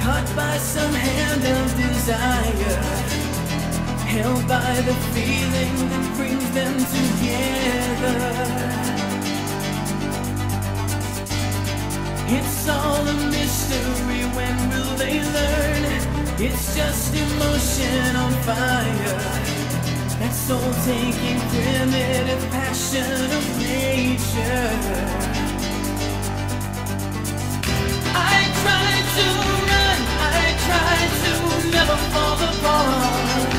caught by some hand of desire, held by the feeling that brings them together. It's all a mystery, when will they learn? It's just emotion on fire, that soul-taking primitive passion of nature. I try to run, I try to never fall apart,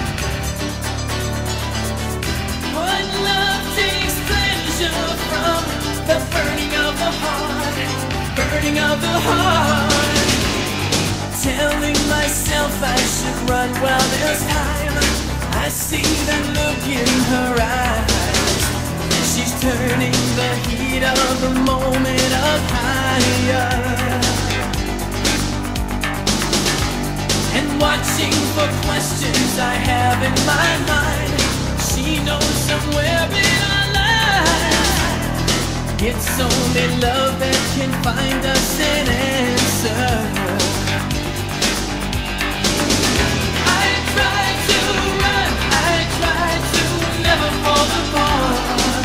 but love takes pleasure from the burning of the heart, burning of the heart. Telling myself I should run while there's time, I see that look in her eyes. She's turning the heat of the moment up higher, and watching for questions I have in my mind. She knows somewhere in our lives it's only love that can find us an answer. I try to run, I try to never fall apart,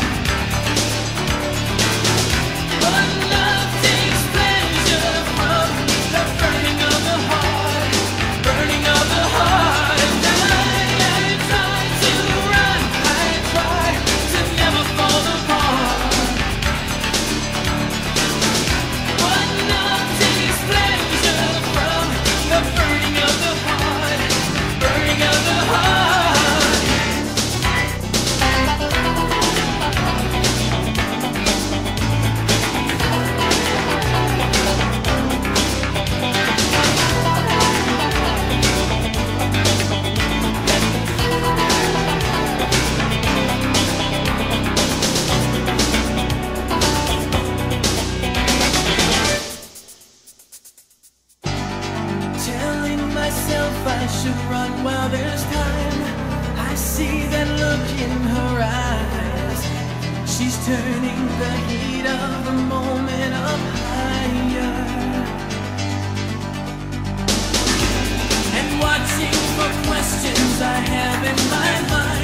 but love takes pleasure from the burning of the heart, burning of the heart. I try to run, I try to never fall apart, but love takes pleasure from the burning of the heart, burning of the heart. Telling myself I should run while there's time, I see that look in her eyes. She's turning the heat of the moment up higher, and watching for questions I have in my mind.